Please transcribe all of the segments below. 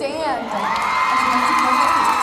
stand as you enter your holy.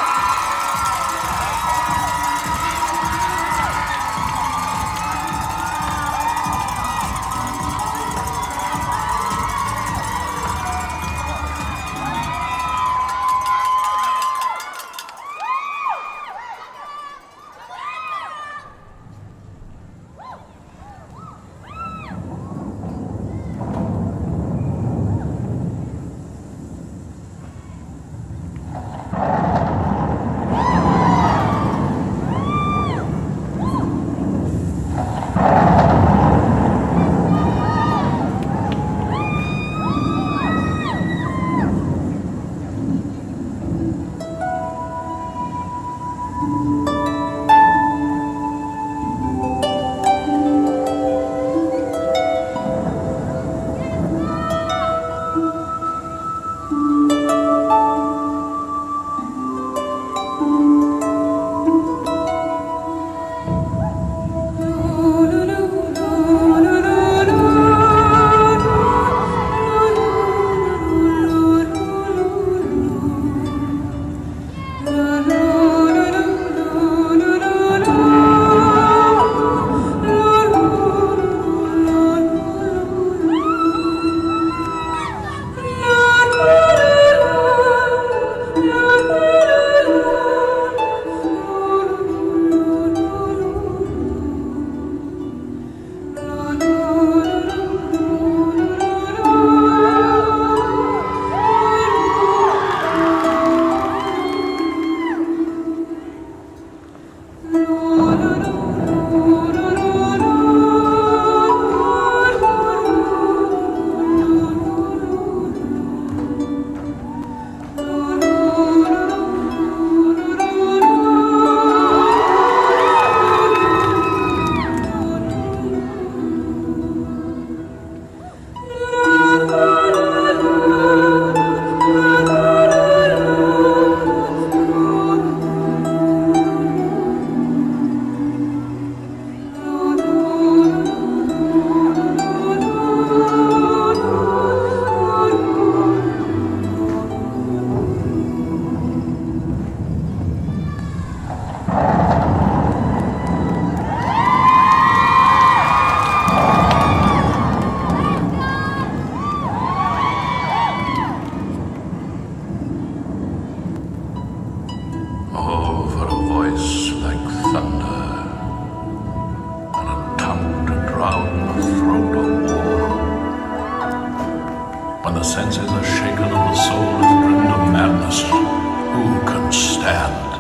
When the senses are shaken and the soul is brimmed of madness, who can stand?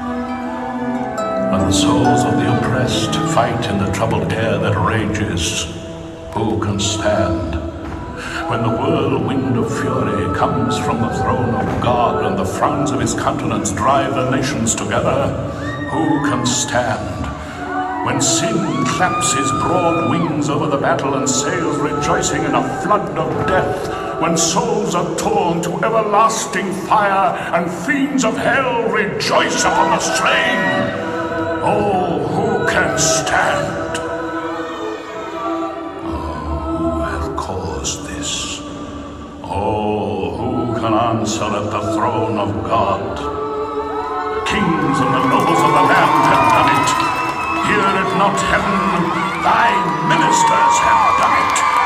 When the souls of the oppressed fight in the troubled air that rages, who can stand? When the whirlwind of fury comes from the throne of God and the frowns of his countenance drive the nations together, who can stand? When sin claps his broad wings over the battle and sails rejoicing in a flood of death, when souls are torn to everlasting fire and fiends of hell rejoice upon the slain, oh, who can stand? Oh, who hath caused this? Oh, who can answer at the throne of God? The kings and the nobles of the land have done it. Hear it not, heaven, thy ministers have done it.